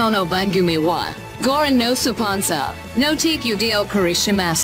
Tono Bangumi wa Goran no Supansa, no Tiku Dio Karishimasu.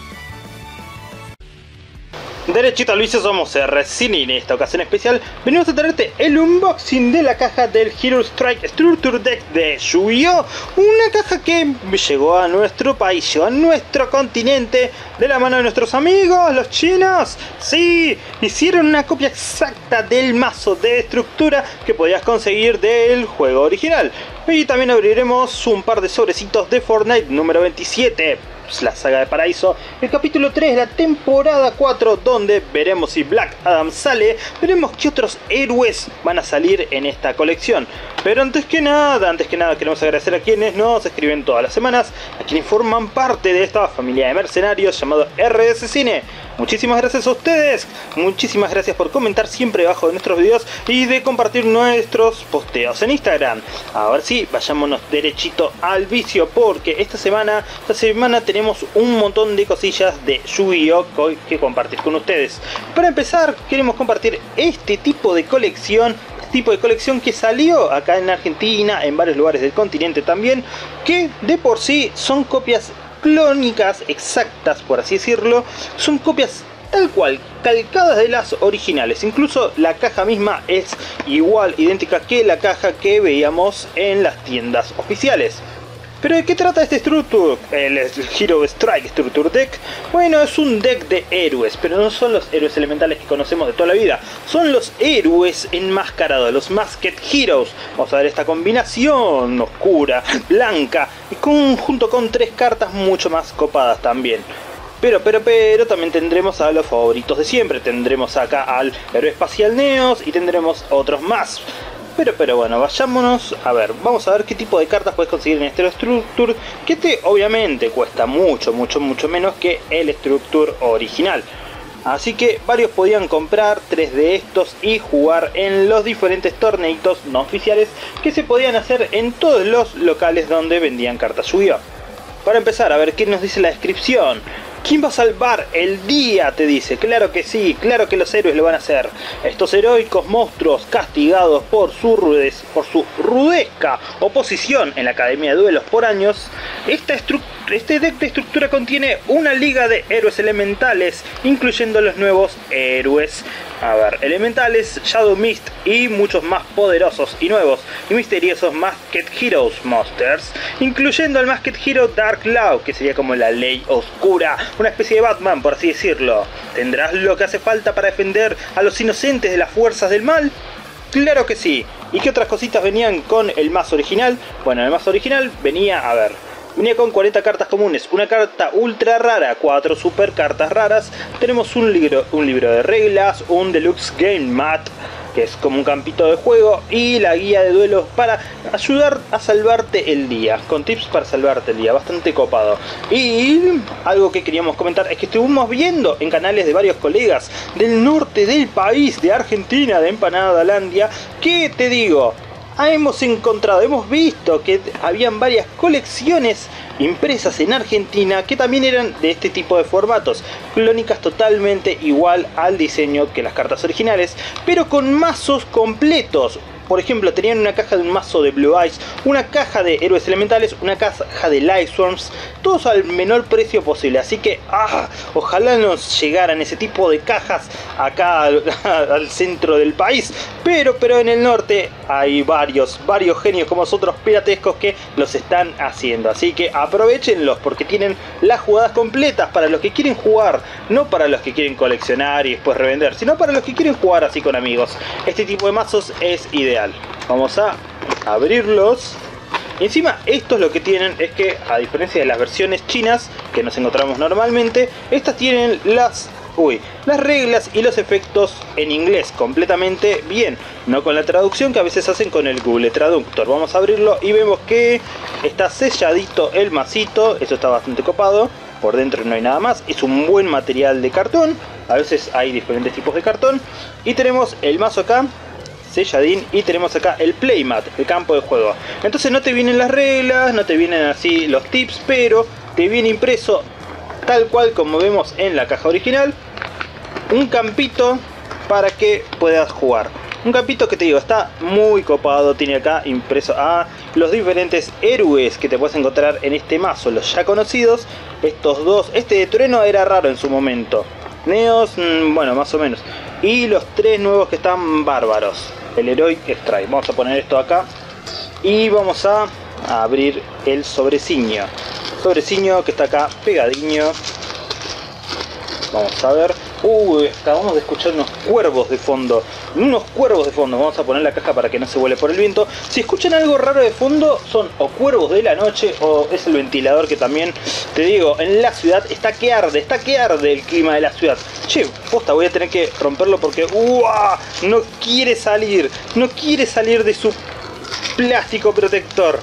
Derechito al vicio, somos RCine y en esta ocasión especial venimos a traerte el unboxing de la caja del Hero Strike Structure Deck de Yu-Gi-Oh! Una caja que llegó a nuestro país, llegó a nuestro continente de la mano de nuestros amigos, los chinos. Sí, hicieron una copia exacta del mazo de estructura que podías conseguir del juego original. Y también abriremos un par de sobrecitos de Fortnite número 27. La saga de Paraíso, el capítulo 3 de la temporada 4, donde veremos si Black Adam sale, veremos qué otros héroes van a salir en esta colección. Pero antes que nada queremos agradecer a quienes nos escriben todas las semanas, a quienes forman parte de esta familia de mercenarios llamado RCine. Muchísimas gracias a ustedes, muchísimas gracias por comentar siempre debajo de nuestros videos y de compartir nuestros posteos en Instagram. Ahora sí, vayámonos derechito al vicio, porque esta semana tenemos un montón de cosillas de Yu-Gi-Oh! Que compartir con ustedes. Para empezar, queremos compartir este tipo de colección que salió acá en Argentina, en varios lugares del continente también, que de por sí son copias clónicas exactas, por así decirlo. Son copias tal cual, calcadas de las originales. Incluso la caja misma es igual, idéntica que la caja que veíamos en las tiendas oficiales. ¿Pero de qué trata este Structure? El Hero Strike Structure Deck. Bueno, es un deck de héroes, pero no son los héroes elementales que conocemos de toda la vida. Son los héroes enmascarados, los Masked Heroes. Vamos a ver esta combinación oscura, blanca, y junto con 3 cartas mucho más copadas también. Pero también tendremos a los favoritos de siempre. Tendremos acá al héroe espacial Neos y tendremos otros más. Pero bueno, vayámonos a ver. Vamos a ver qué tipo de cartas puedes conseguir en este Structure, que obviamente cuesta mucho menos que el Structure original. Así que varios podían comprar 3 de estos y jugar en los diferentes torneitos no oficiales que se podían hacer en todos los locales donde vendían cartas Yu-Gi-Oh! Para empezar, a ver qué nos dice la descripción. ¿Quién va a salvar el día? Te dice. Claro que sí, claro que los héroes lo van a hacer. Estos heroicos monstruos castigados por su rudezca oposición en la Academia de Duelos por años. Este deck de estructura contiene una liga de héroes elementales, incluyendo los nuevos héroes, elementales, Shadow Mist y muchos más poderosos y nuevos y misteriosos Masked Heroes Monsters, incluyendo el Masked Hero Dark Law, que sería como la ley oscura, una especie de Batman, por así decirlo. ¿Tendrás lo que hace falta para defender a los inocentes de las fuerzas del mal? Claro que sí. ¿Y qué otras cositas venían con el mazo original? Bueno, el mazo original venía, venía con 40 cartas comunes, una carta ultra rara, 4 super cartas raras. Tenemos un libro de reglas, un deluxe game mat, que es como un campito de juego, y la guía de duelos para ayudar a salvarte el día, con tips para salvarte el día, bastante copado. Y algo que queríamos comentar es que estuvimos viendo en canales de varios colegas del norte del país, de Argentina, de Empanadalandia, que te digo, hemos visto que habían varias colecciones impresas en Argentina que también eran de este tipo de formatos, clónicas totalmente igual al diseño que las cartas originales, pero con mazos completos. Por ejemplo, tenían una caja de un mazo de Blue Eyes, una caja de héroes elementales, una caja de Light Swarms, todos al menor precio posible. Así que, ojalá nos llegaran ese tipo de cajas acá al centro del país. Pero en el norte hay varios genios como nosotros piratescos que los están haciendo. Así que aprovechenlos porque tienen las jugadas completas para los que quieren jugar, no para los que quieren coleccionar y después revender, sino para los que quieren jugar así con amigos. Este tipo de mazos es ideal. Vamos a abrirlos. Y encima estos lo que tienen es que, a diferencia de las versiones chinas que nos encontramos normalmente, estas tienen las reglas y los efectos en inglés completamente bien, no con la traducción que a veces hacen con el Google Traductor. Vamos a abrirlo y vemos que está selladito el masito, eso está bastante copado. Por dentro no hay nada más, es un buen material de cartón, a veces hay diferentes tipos de cartón. Y tenemos el mazo acá, selladín, y tenemos acá el playmat, el campo de juego. Entonces no te vienen las reglas, no te vienen así los tips, pero te viene impreso tal cual como vemos en la caja original, un campito para que puedas jugar. Un campito que te digo, está muy copado. Tiene acá impreso a los diferentes héroes que te puedes encontrar en este mazo. Los ya conocidos, estos dos. Este de trueno era raro en su momento. Neos, bueno, más o menos. Y los tres nuevos que están bárbaros. El Heroic Strike. Vamos a poner esto acá. Y vamos a abrir el sobreciño. Sobreciño que está acá pegadiño. Vamos a ver. Acabamos de escuchar unos cuervos de fondo. Unos cuervos de fondo. Vamos a poner la caja para que no se vuele por el viento. Si escuchan algo raro de fondo, son o cuervos de la noche o es el ventilador que también, te digo, en la ciudad está que arde el clima de la ciudad. Che, posta, voy a tener que romperlo porque no quiere salir. No quiere salir de su plástico protector.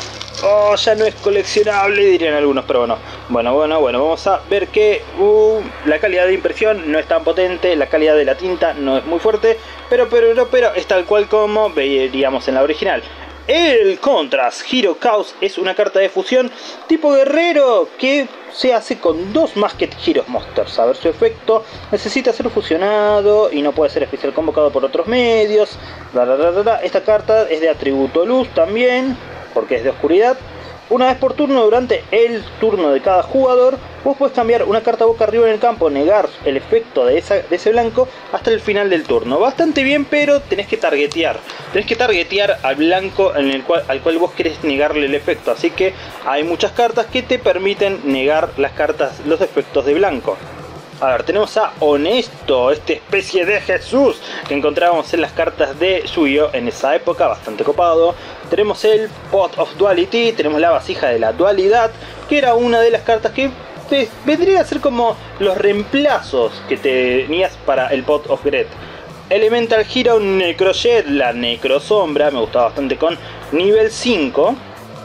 Ya no es coleccionable, dirían algunos, pero bueno. Bueno, vamos a ver que la calidad de impresión no es tan potente, la calidad de la tinta no es muy fuerte, pero es tal cual como veríamos en la original. El Contrast Hero Chaos es una carta de fusión tipo guerrero que se hace con dos Masked Heroes Monsters. A ver su efecto: necesita ser fusionado y no puede ser especial convocado por otros medios. Esta carta es de atributo luz también, porque es de oscuridad. Una vez por turno, durante el turno de cada jugador, vos podés cambiar una carta boca arriba en el campo, negar el efecto de ese blanco hasta el final del turno. Bastante bien, pero tenés que targetear. Tenés que targetear al blanco al cual vos querés negarle el efecto. Así que hay muchas cartas que te permiten negar los efectos de blanco. A ver, tenemos a Honesto, esta especie de Jesús que encontrábamos en las cartas de Yu-Gi-Oh! En esa época, bastante copado. Tenemos el Pot of Duality, tenemos la vasija de la dualidad, que era una de las cartas que vendría a ser como los reemplazos que tenías para el Pot of Gret. Elemental Hero Necrojet, la Necrosombra, me gustaba bastante, con nivel 5.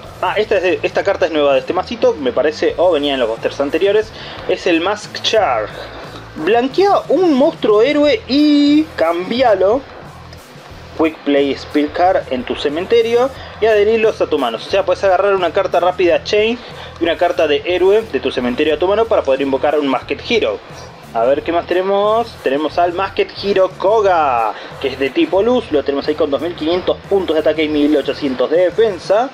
Esta carta es nueva de este masito, me parece, o venía en los busters anteriores. Es el Mask Charge. Blanquea un monstruo héroe y cambialo. Quick Play Spell Card en tu cementerio y adherirlos a tu mano. O sea, puedes agarrar una carta rápida Change y una carta de héroe de tu cementerio a tu mano para poder invocar un Masked Hero. A ver qué más tenemos. Tenemos al Masked Hero Koga, que es de tipo luz. Lo tenemos ahí con 2500 puntos de ataque y 1800 de defensa.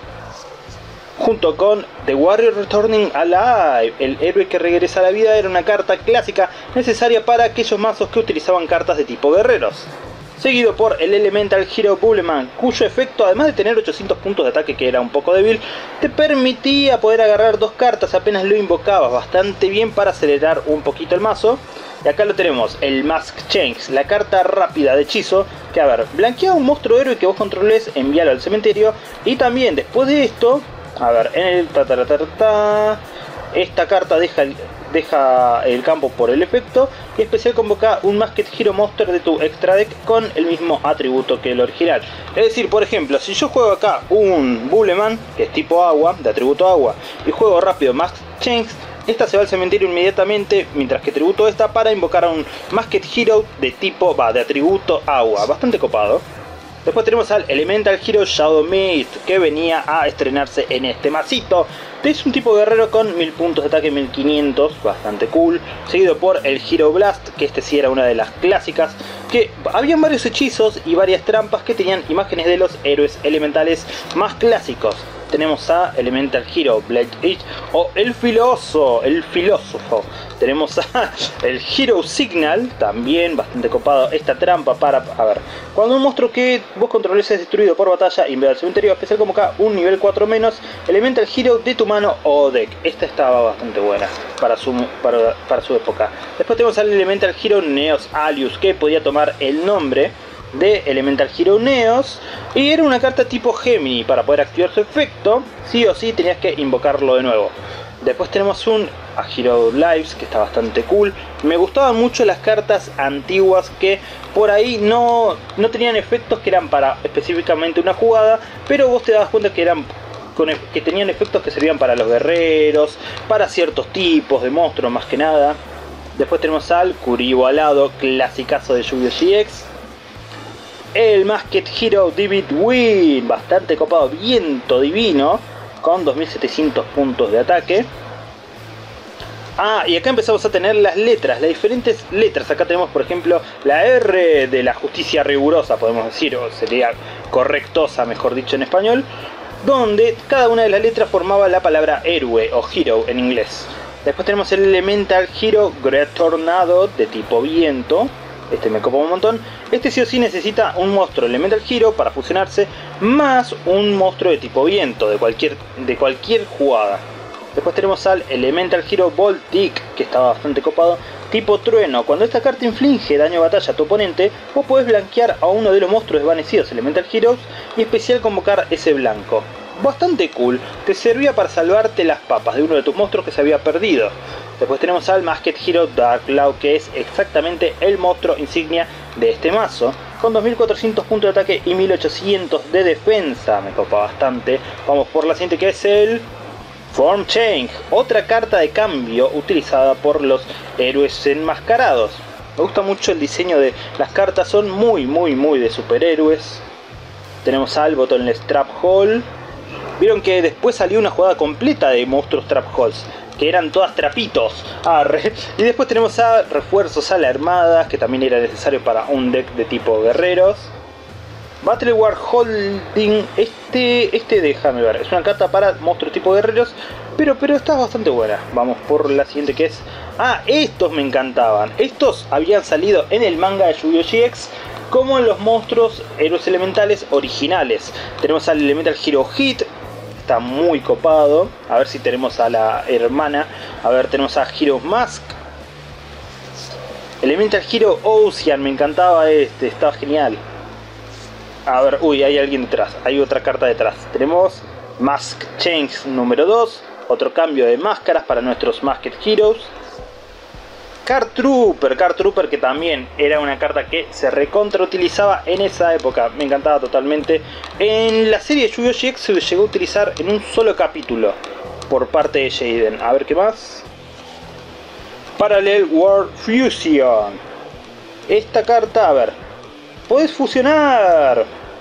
Junto con The Warrior Returning Alive, el héroe que regresa a la vida, era una carta clásica necesaria para aquellos mazos que utilizaban cartas de tipo guerreros. Seguido por el Elemental Hero Bubbleman, cuyo efecto, además de tener 800 puntos de ataque, que era un poco débil, te permitía poder agarrar dos cartas apenas lo invocabas, bastante bien para acelerar un poquito el mazo. Y acá lo tenemos, el Mask Change, la carta rápida de hechizo, que a ver, blanquea un monstruo héroe que vos controles, envíalo al cementerio, y también después de esto, a ver, en el esta carta deja el campo por el efecto, y especial convoca un Masked Hero Monster de tu extra deck con el mismo atributo que el original. Es decir, por ejemplo, si yo juego acá un Bubbleman, que es tipo agua, de atributo agua, y juego rápido Mask Change, esta se va al cementerio inmediatamente, mientras que tributo esta para invocar a un Masked Hero de atributo agua. Bastante copado. Después tenemos al Elemental Hero Shadow Mist, que venía a estrenarse en este masito. Es un tipo guerrero con 1000 puntos de ataque, 1500, bastante cool. Seguido por el Hero Blast, que este sí era una de las clásicas, que habían varios hechizos y varias trampas que tenían imágenes de los héroes elementales más clásicos. Tenemos a Elemental Hero Blade Edge o el filósofo. Tenemos a el Hero Signal, también bastante copado esta trampa para, a ver, cuando un monstruo que vos controles es destruido por batalla, invade al cementerio, especial convoca un nivel 4 menos Elemental Hero de tu mano o deck. Esta estaba bastante buena para su época. Después tenemos al Elemental Hero Neos Alius, que podía tomar el nombre de Elemental Hero Neos, y era una carta tipo Gemini. Para poder activar su efecto, sí o sí tenías que invocarlo de nuevo. Después tenemos un Hero Lives, que está bastante cool. Me gustaban mucho las cartas antiguas que por ahí no tenían efectos que eran para específicamente una jugada, pero vos te dabas cuenta que que tenían efectos que servían para los guerreros, para ciertos tipos de monstruos más que nada. Después tenemos al Kuribo Alado, clasicazo de Yu-Gi-Oh! GX. El Masked Hero David Wynn, bastante copado, viento divino, con 2700 puntos de ataque. Ah, y acá empezamos a tener las letras, las diferentes letras. Acá tenemos, por ejemplo, la R de la justicia rigurosa, podemos decir, o sería correctosa, mejor dicho en español, donde cada una de las letras formaba la palabra héroe o hero en inglés. Después tenemos el Elemental Hero Great Tornado de tipo viento. Este me copa un montón. Este sí o sí necesita un monstruo Elemental Hero para fusionarse, más un monstruo de tipo viento de cualquier jugada. Después tenemos al Elemental Hero Voltic, que está bastante copado, tipo trueno. Cuando esta carta inflige daño de batalla a tu oponente, vos podés blanquear a uno de los monstruos desvanecidos Elemental Heroes y especial convocar ese blanco. Bastante cool, te servía para salvarte las papas de uno de tus monstruos que se había perdido. Después tenemos al Masked Hero Dark Claw, que es exactamente el monstruo insignia de este mazo, con 2400 puntos de ataque y 1800 de defensa. Me copa bastante. Vamos por la siguiente, que es el Form Change, otra carta de cambio utilizada por los héroes enmascarados. Me gusta mucho el diseño de las cartas, son muy de superhéroes. Tenemos al Botonless Trap Hole. Vieron que después salió una jugada completa de monstruos Trap Holes, que eran todas trapitos. Y después tenemos a refuerzos a la armada, que también era necesario para un deck de tipo guerreros. Battle War Holding, déjame ver, es una carta para monstruos tipo guerreros, pero está bastante buena. Vamos por la siguiente, que es... Ah, estos me encantaban. Estos habían salido en el manga de Yu-Gi-Oh! GX como los monstruos héroes elementales originales. Tenemos al Elemental Hero Hit, está muy copado. A ver si tenemos a la hermana. A ver, tenemos a Hero Mask. Elemental Hero Ocean, me encantaba estaba genial. A ver, uy, hay alguien detrás, hay otra carta detrás. Tenemos Mask Change número 2, otro cambio de máscaras para nuestros Masked Heroes. Card Trooper, que también era una carta que se recontra utilizaba en esa época, me encantaba totalmente. En la serie de Yu-Gi-Oh! GX se llegó a utilizar en un solo capítulo por parte de Jaden. A ver qué más. Parallel World Fusion. Esta carta, a ver, puedes fusionar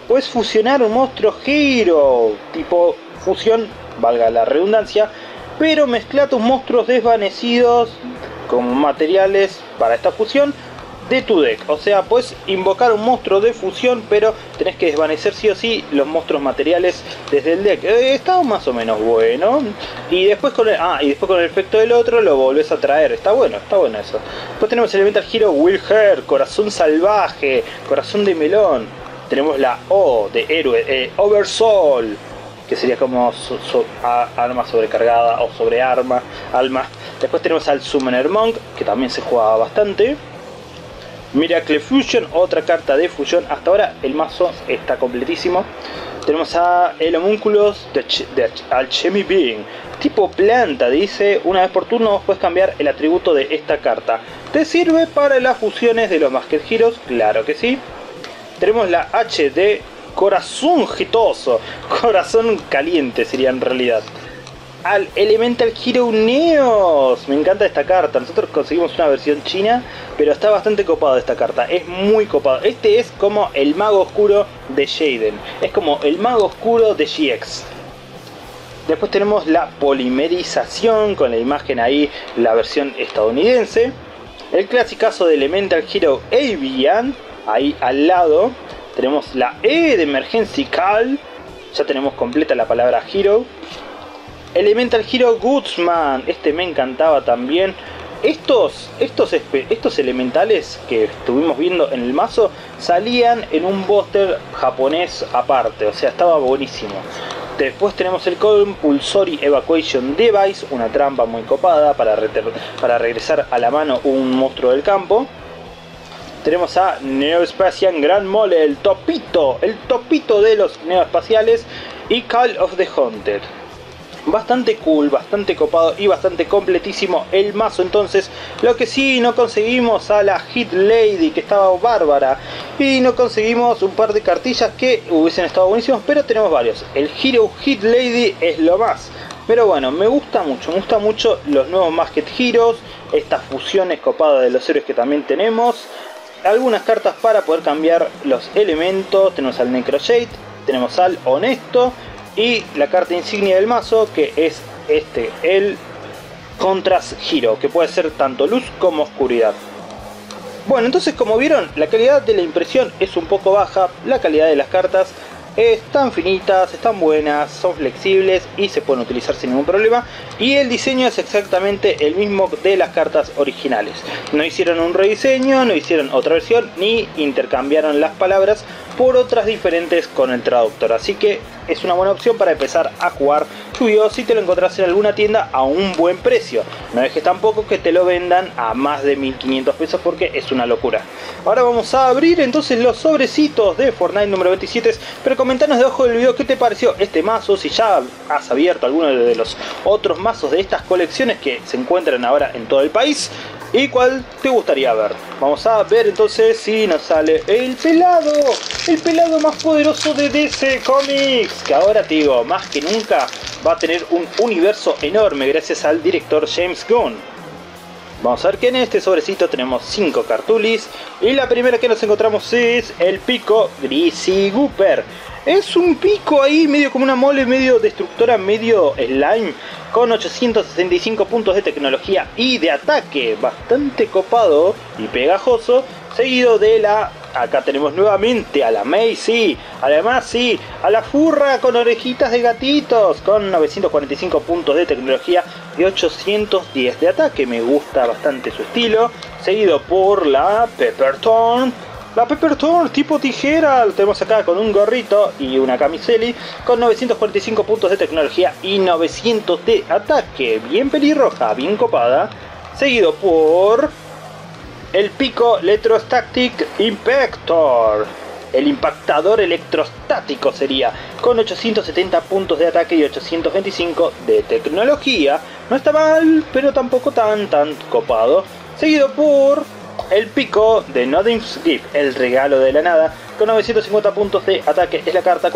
un monstruo hero, tipo fusión, valga la redundancia, pero mezcla tus monstruos desvanecidos con materiales para esta fusión de tu deck. O sea, puedes invocar un monstruo de fusión, pero tenés que desvanecer sí o sí los monstruos materiales desde el deck. Está más o menos bueno. Y después con el efecto del otro lo volvés a traer. Está bueno eso. Después tenemos el Elemental Hero Will Her, Corazón Salvaje, Corazón de Melón. Tenemos la O de héroe, Oversoul, que sería como arma sobrecargada o sobre alma. Después tenemos al Summoner Monk, que también se jugaba bastante. Miracle Fusion, otra carta de fusión. Hasta ahora el mazo está completísimo. Tenemos a el Homunculus de Alchemy Being, tipo planta. Dice, una vez por turno puedes cambiar el atributo de esta carta. ¿Te sirve para las fusiones de los Masked Heroes? Claro que sí. Tenemos la H de Corazón Jetoso, corazón caliente sería en realidad. Al Elemental Hero Neos, me encanta esta carta. Nosotros conseguimos una versión china, pero está bastante copado esta carta, es muy copado. Este es como el mago oscuro de Jaden, es como el mago oscuro de GX. Después tenemos la polimerización, con la imagen ahí, la versión estadounidense. El clasicazo de Elemental Hero Avian, ahí al lado. Tenemos la E de Emergency Call, ya tenemos completa la palabra Hero. Elemental Hero Goodsman, este me encantaba también. Estos elementales que estuvimos viendo en el mazo salían en un booster japonés aparte, o sea, estaba buenísimo. Después tenemos el Compulsory Evacuation Device, una trampa muy copada para regresar a la mano un monstruo del campo. Tenemos a Neospatian Grand Mole, el topito de los neoespaciales, y Call of the Haunted. Bastante cool, bastante copado y bastante completísimo el mazo. Entonces, lo que sí, no conseguimos a la Hit Lady, que estaba bárbara, y no conseguimos un par de cartillas que hubiesen estado buenísimos, pero tenemos varios. El Hero Hit Lady es lo más. Pero bueno, me gusta mucho los nuevos Masked Heroes, estas fusiones copadas de los héroes que también tenemos. Algunas cartas para poder cambiar los elementos. Tenemos al Necroshade, tenemos al Honesto, y la carta insignia del mazo, que es el Contrast Hero, que puede ser tanto luz como oscuridad. Bueno, entonces como vieron, la calidad de la impresión es un poco baja, la calidad de las cartas están finitas, están buenas, son flexibles y se pueden utilizar sin ningún problema. Y el diseño es exactamente el mismo de las cartas originales. No hicieron un rediseño, no hicieron otra versión, ni intercambiaron las palabras por otras diferentes con el traductor. Así que es una buena opción para empezar a jugar Yu-Gi-Oh! Si te lo encontrás en alguna tienda a un buen precio. No dejes tampoco que te lo vendan a más de 1500 pesos porque es una locura. Ahora vamos a abrir entonces los sobrecitos de Fortnite número 27. Pero comentanos debajo del video qué te pareció este mazo, si ya has abierto alguno de los otros mazos de estas colecciones que se encuentran ahora en todo el país. ¿Y cuál te gustaría ver? Vamos a ver entonces si nos sale el pelado más poderoso de DC Comics, que ahora te digo, más que nunca va a tener un universo enorme gracias al director James Gunn. Vamos a ver que en este sobrecito tenemos 5 cartulis y la primera que nos encontramos es el pico Greasy Gooper. Es un pico ahí medio como una mole, medio destructora, medio slime, con 865 puntos de tecnología y de ataque, bastante copado y pegajoso, seguido de la... Acá tenemos nuevamente a la Macy, además sí, a la furra con orejitas de gatitos, con 945 puntos de tecnología y 810 de ataque. Me gusta bastante su estilo, seguido por la Pepperthorn. La Pepperthorn tipo tijera, lo tenemos acá con un gorrito y una camiseli, con 945 puntos de tecnología y 900 de ataque. Bien pelirroja, bien copada, seguido por... el pico Electrostatic Impactor, el impactador electrostático sería, con 870 puntos de ataque y 825 de tecnología. No está mal, pero tampoco tan copado. Seguido por el pico de Nothing's Gift, el regalo de la nada, con 950 puntos de ataque. Es la carta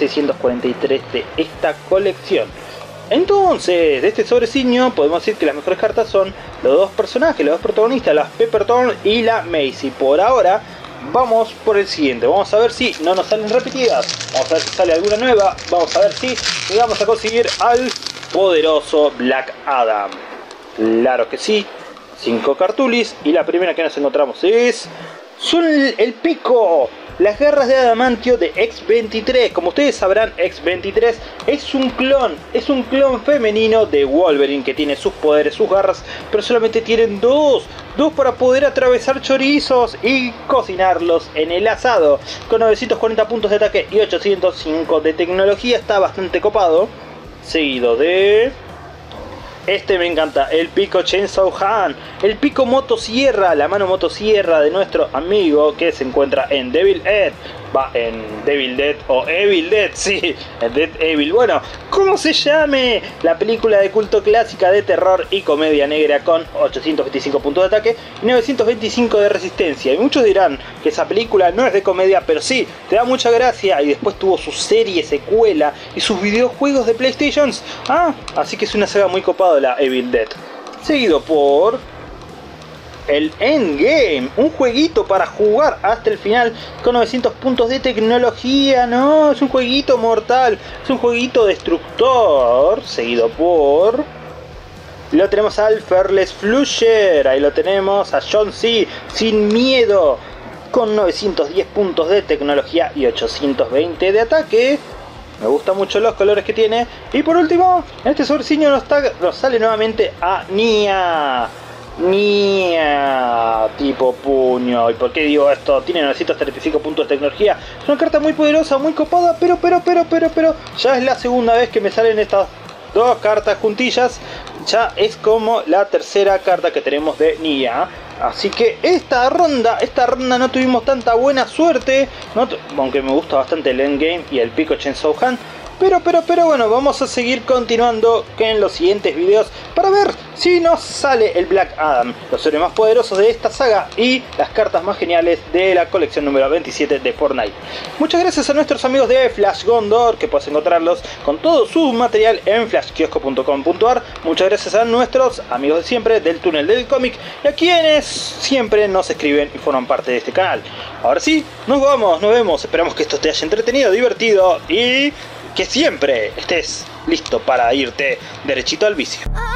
4643 de esta colección. Entonces, de este sobrecillo podemos decir que las mejores cartas son los dos personajes, los dos protagonistas, la Pepperthorn y la Macy. Por ahora, vamos por el siguiente. Vamos a ver si no nos salen repetidas. Vamos a ver si sale alguna nueva. Vamos a ver si llegamos a conseguir al poderoso Black Adam. Claro que sí. 5 cartulis. Y la primera que nos encontramos es... son el pico... las garras de adamantio de X-23. Como ustedes sabrán, X-23 es un clon femenino de Wolverine que tiene sus poderes, sus garras, pero solamente tienen dos para poder atravesar chorizos y cocinarlos en el asado. Con 940 puntos de ataque y 805 de tecnología, está bastante copado. Seguido de... este me encanta, el pico Chainsaw Han, el pico motosierra, la mano motosierra de nuestro amigo que se encuentra en Devil Dead. Va, en Devil Dead o Evil Dead, sí, en Dead Evil. Bueno, ¿cómo se llame? La película de culto clásica de terror y comedia negra con 825 puntos de ataque y 925 de resistencia. Y muchos dirán que esa película no es de comedia, pero sí, te da mucha gracia. Y después tuvo su serie, secuela y sus videojuegos de PlayStation. Así que es una saga muy copada la Evil Dead. Seguido por... el Endgame, un jueguito para jugar hasta el final con 900 puntos de tecnología. No, es un jueguito mortal, es un jueguito destructor. Seguido por... lo tenemos al Fearless Flusher, ahí lo tenemos, a John C. sin miedo, con 910 puntos de tecnología y 820 de ataque. Me gustan mucho los colores que tiene. Y por último, en este sobrecillo nos sale nuevamente a Nia, tipo puño. ¿Y por qué digo esto? Tiene 935 puntos de tecnología. Es una carta muy poderosa, muy copada, pero ya es la segunda vez que me salen estas dos cartas juntillas. Ya es como la tercera carta que tenemos de Nia. Así que esta ronda no tuvimos tanta buena suerte, aunque me gusta bastante el endgame y el pico Chainsaw Han. Pero bueno, vamos a seguir continuando en los siguientes videos para ver si nos sale el Black Adam, los héroes más poderosos de esta saga y las cartas más geniales de la colección número 27 de Fortnite. Muchas gracias a nuestros amigos de Flash Gondor, que puedes encontrarlos con todo su material en flashkiosco.com.ar. Muchas gracias a nuestros amigos de siempre del túnel del cómic y a quienes siempre nos escriben y forman parte de este canal. Ahora sí, nos vemos, esperamos que esto te haya entretenido, divertido y... que siempre estés listo para irte derechito al vicio.